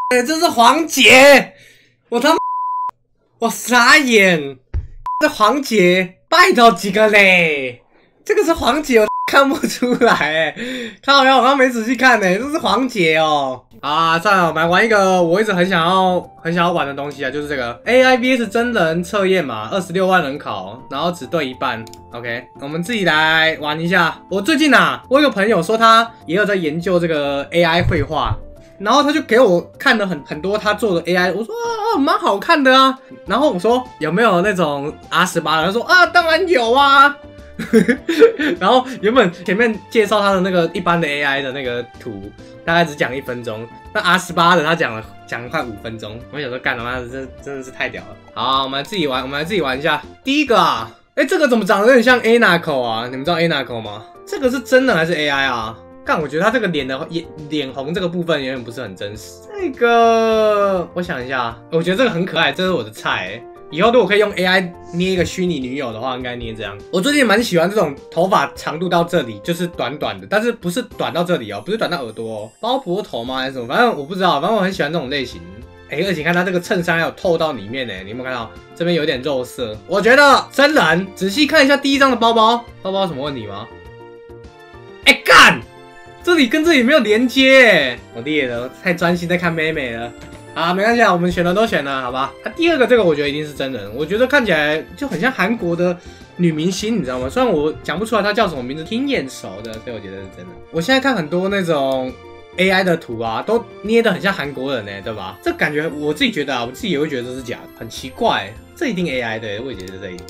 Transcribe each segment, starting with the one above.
这是黄姐，我他妈，我傻眼，这黄姐，拜托几个嘞？这个是黄姐，我看不出来哎，看好像我刚没仔细看呢，这是黄姐哦。啊，算了，我们来玩一个我一直很想要玩的东西啊，就是这个 AI vs 真人测验嘛，26万人考，然后只对一半。OK， 我们自己来玩一下。我最近啊，我有个朋友说他也有在研究这个 AI 绘画。然后他就给我看了很多他做的 AI， 我说啊蛮好看的啊。然后我说有没有那种 R18？ 他说啊当然有啊。然后原本前面介绍他的那个一般的 AI 的那个图，大概只讲1分钟，那 R18 的他讲了快5分钟。我想说干他妈的真的是太屌了。好，我们来自己玩一下。第一个啊，这个怎么长得有点像 Anako 啊？你们知道 Anako 吗？这个是真的还是 AI 啊？但我觉得他这个脸红这个部分有点不是很真实。这个我想一下，我觉得这个很可爱，这是我的菜。以后如果可以用 AI 捏一个虚拟女友的话，应该捏这样。我最近蛮喜欢这种头发长度到这里，就是短短的，但是不是短到这里哦，不是短到耳朵哦，包脖头吗还是什么？反正我不知道，反正我很喜欢这种类型。而且你看它这个衬衫还有透到里面呢，你有没有看到这边有点肉色？我觉得真人仔细看一下第一张的包包有什么问题吗？干！这里跟这里没有连接，我裂了，太专心在看妹妹了。啊，没关系啊，我们选的都选了，好吧？第二个这个我觉得一定是真人，我觉得看起来就很像韩国的女明星，你知道吗？虽然我讲不出来她叫什么名字，挺眼熟的，所以我觉得是真的。我现在看很多那种 AI 的图啊，都捏得很像韩国人呢，对吧？这感觉我自己觉得啊，我自己也会觉得这是假的，很奇怪，这一定 AI 的，我也觉得这一定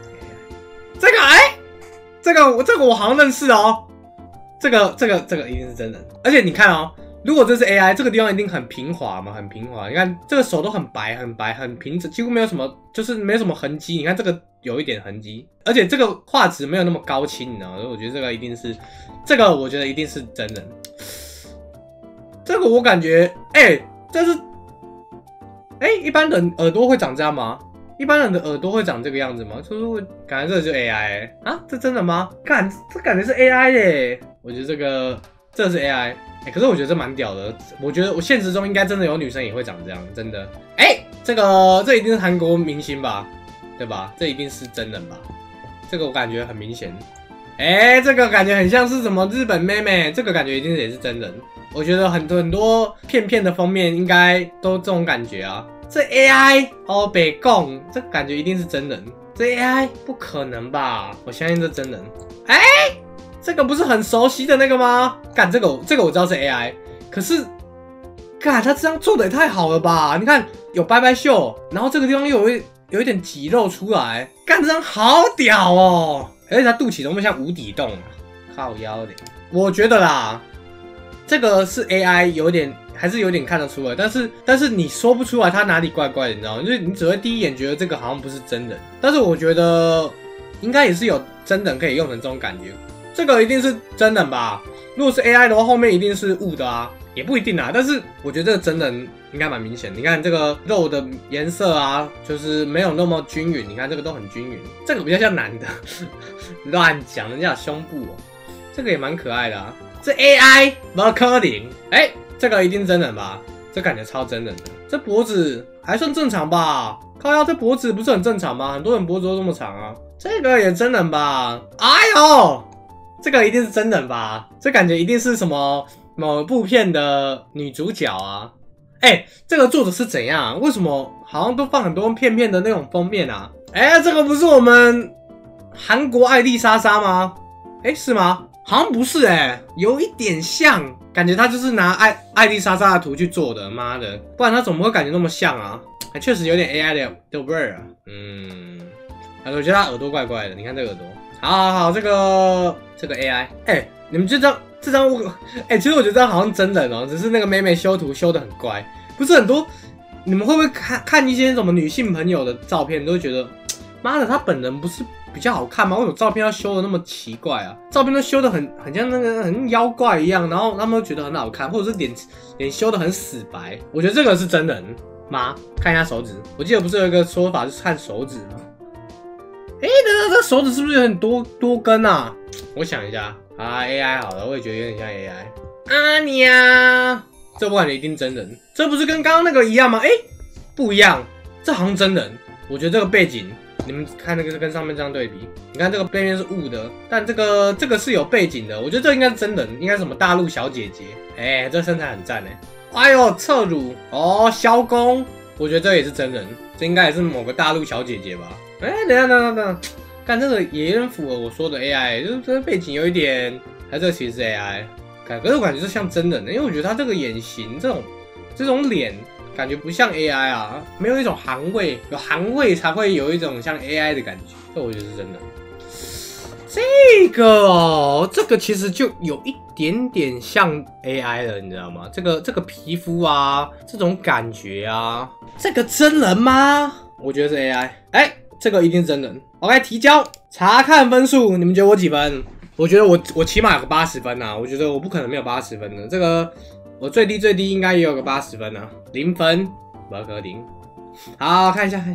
AI。这个这个我好像认识哦。这个一定是真人，而且你看哦，如果这是 AI， 这个地方一定很平滑嘛，很平滑。你看这个手都很白，很平整，几乎没有什么，就是没有什么痕迹。你看这个有一点痕迹，而且这个画质没有那么高清，你知道吗？所以我觉得这个一定是，这个我觉得一定是真人。这个我感觉，这是，一般人耳朵会长这样吗？一般人的耳朵会长这个样子吗？就是感觉这就是 AI 啊？这真的吗？看这感觉是 AI 耶！我觉得这是 AI，可是我觉得这蛮屌的。我觉得我现实中应该真的有女生也会长这样，真的。这一定是韩国明星吧？对吧？这一定是真人吧？这个我感觉很明显。这个感觉很像是什么日本妹妹，这个感觉一定也是真人。我觉得很多片的封面应该都这种感觉啊。这 AI 哦，北贡，这感觉一定是真人。这 AI 不可能吧？我相信这真人。这个不是很熟悉的那个吗？干这个我知道是 AI， 可是，干他这样做的也太好了吧？你看有拜拜袖，然后这个地方又有一点肌肉出来，干这张好屌哦！而且他肚脐怎么像无底洞啊？靠腰的，我觉得啦，这个是 AI 还是有点看得出来，但是你说不出来他哪里怪怪的，你知道吗？就是你只会第一眼觉得这个好像不是真人，但是我觉得应该也是有真人可以用成这种感觉。这个一定是真人吧？如果是 AI 的话，后面一定是雾的啊，也不一定啊。但是我觉得这个真人应该蛮明显。你看这个肉的颜色啊，就是没有那么均匀。你看这个都很均匀，这个比较像男的。乱讲，人家有胸部哦。这个也蛮可爱的啊。这 AI 不可能，这个一定真人吧？这感觉超真人的。这脖子还算正常吧？靠腰，这脖子不是很正常吗？很多人脖子都这么长啊。这个也真人吧？哎呦！这个一定是真人吧？这感觉一定是什么某部片的女主角啊！这个作者是怎样？为什么好像都放很多片的那种封面啊？这个不是我们韩国艾丽莎莎吗？是吗？好像不是有一点像，感觉他就是拿艾丽莎莎的图去做的，妈的，不然他怎么会感觉那么像啊？确实有点 AI 的味儿啊。我觉得他耳朵怪怪的，你看这个耳朵。好，这个 AI，你们这张我，其实我觉得这张好像真人哦，只是那个妹妹修图修得很乖，不是很多。你们会不会看一些什么女性朋友的照片，都会觉得，妈的，她本人不是比较好看吗？为什么照片要修的那么奇怪啊？照片都修得很像那个很妖怪一样，然后他们都觉得很好看，或者是脸修得很死白。我觉得这个是真人吗？看一下手指，我记得不是有一个说法是看手指吗？这手指是不是有很多根啊？我想一下啊 ，AI 好了，我也觉得有点像 AI。阿尼亚， 这我感觉一定真人。这不是跟刚刚那个一样吗？不一样，这好像真人。我觉得这个背景，你们看那个是跟上面这样对比，你看这个背面是雾的，但这个是有背景的。我觉得这应该是真人，应该是什么大陆小姐姐。这身材很赞哎呦，侧乳哦，萧公，我觉得这也是真人，这应该也是某个大陆小姐姐吧？等一下，看这个也有点符合我说的 AI， 就是这个背景有一点，这个其实是 AI。可是我感觉是像真人的，因为我觉得他这个眼型这种脸，感觉不像 AI 啊，没有一种韩味，有韩味才会有一种像 AI 的感觉，这我觉得是真的。这个其实就有一点点像 AI 了，你知道吗？这个皮肤啊，这种感觉啊，这个真人吗？我觉得是 AI。这个一定是真人。OK， 提交查看分数，你们觉得我几分？我觉得我起码有个80分啊，我觉得我不可能没有80分的。这个我最低应该也有个80分啊，0分，不可0。好，看一下。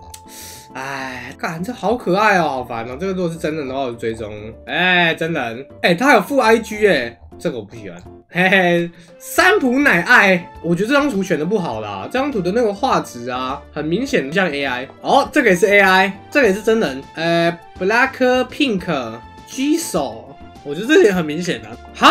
干，这好可爱哦，好烦哦。这个如果是真人的话，我就追踪。真人，他有附 IG 这个我不喜欢。三浦乃爱，我觉得这张图选的不好啦，这张图的那个画质啊，很明显像 AI。这个也是 AI， 这个也是真人。Blackpink Jisoo， 我觉得这也很明显的。哈，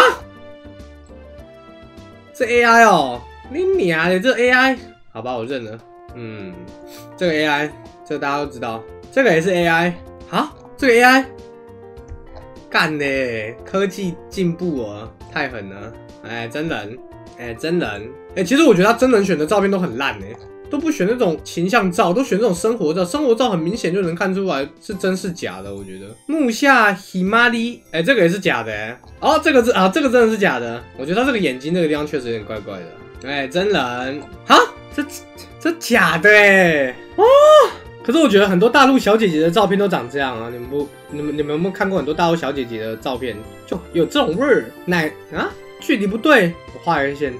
这 AI 哦，你娘的，这 AI， 好吧，我认了。这个 AI， 这个大家都知道，这个也是 AI。哈，这个 AI， 干嘞，科技进步哦，太狠了。真人，真人，其实我觉得他真人选的照片都很烂都不选那种形象照，都选这种生活照。生活照很明显就能看出来是真是假的，我觉得。木下 Himari， 这个也是假的这个这个真的是假的。我觉得他这个眼睛那个地方确实有点怪怪的。真人，哈，这假的可是我觉得很多大陆小姐姐的照片都长这样啊，你们有没有看过很多大陆小姐姐的照片，就有这种味儿？距离不对，我画一个线。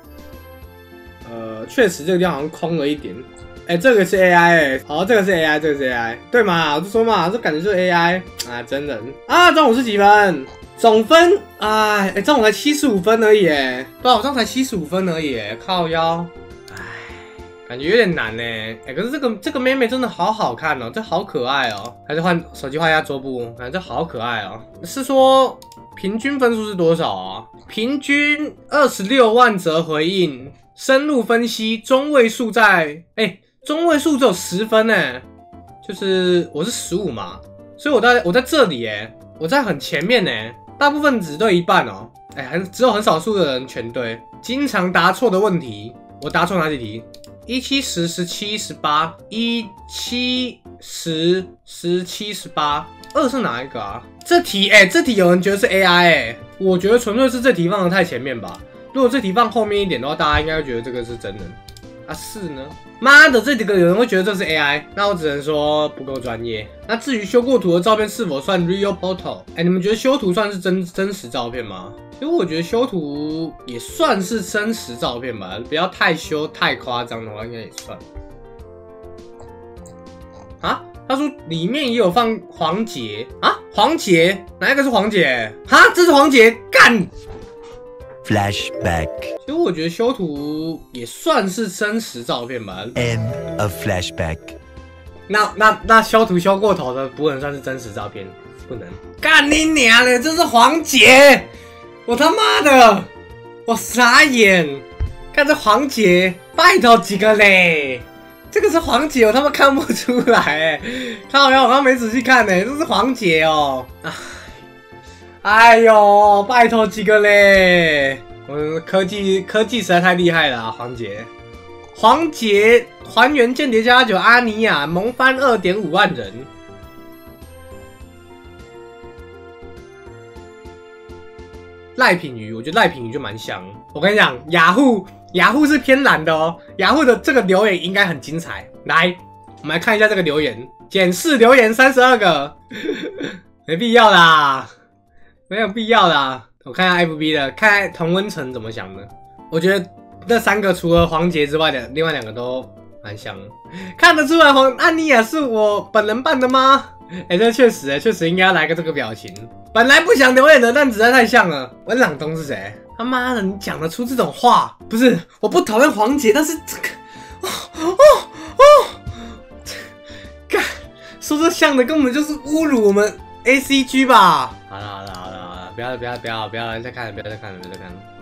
确实这个地方好像空了一点。这个是 AI这个是 AI， 这个是 AI， 对嘛？我就说嘛，这感觉就是 AI 真人张武是几分？总分张武才75分而已对啊，我这样才75分而已靠腰。感觉有点难可是这个妹妹真的好好看哦，这好可爱哦。还是换手机画一下桌布，这好可爱哦。是说平均分数是多少啊？平均26万则回应，深入分析，中位数在中位数只有10分就是我是15嘛，所以我在这里我在很前面大部分只对一半哦，只有很少数的人全对。经常答错的问题，我答错哪几题？17、10、17、18、17、10、17、18。2是哪一个啊？这题有人觉得是 AI 我觉得纯粹是这题放得太前面吧。如果这题放后面一点的话，大家应该会觉得这个是真人。4呢？妈的，这几个有人会觉得这是 AI， 那我只能说不够专业。那至于修过图的照片是否算 real photo？ 你们觉得修图算是真实照片吗？因为我觉得修图也算是真实照片吧，不要太修太夸张的话，应该也算。他说里面也有放黄杰黄杰哪一个是黄杰？这是黄杰干。 Flashback。 其实我觉得修图也算是真实照片吧。 End of flashback。 那修图修过头的不能算是真实照片，不能。干你娘的，这是黄杰！我他妈的，我傻眼！看这黄杰，拜托几个嘞！这个是黄杰，我他妈看不出来靠腰，我刚没仔细看这是黄杰哦。哎呦，拜托几个嘞！我们科技实在太厉害了黄杰。黄杰还原间谍加9阿尼亚萌翻2.5万人。赖品妤，我觉得赖品妤就蛮像。我跟你讲，雅虎是偏蓝的哦。雅虎的这个留言应该很精彩。来，我们来看一下这个留言，检视留言32个，没必要啦，没有必要啦。我看一下 FB 的，看看童温成怎么想的。我觉得那3个除了黄杰之外的，另外2个都蛮像的。看得出来安妮亚是我本人扮的吗？这确实应该要来个这个表情。本来不想留言的，但实在太像了。文朗东是谁？ 他妈的，你讲得出这种话？不是，我不讨厌黄姐，但是这个，干，说这像的根本就是侮辱我们 ACG 吧？好了，不要再看了，不要再看了。